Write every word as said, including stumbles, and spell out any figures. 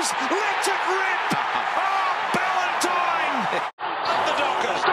goes, let it rip! Oh, Ballantyne! Up the Dockers.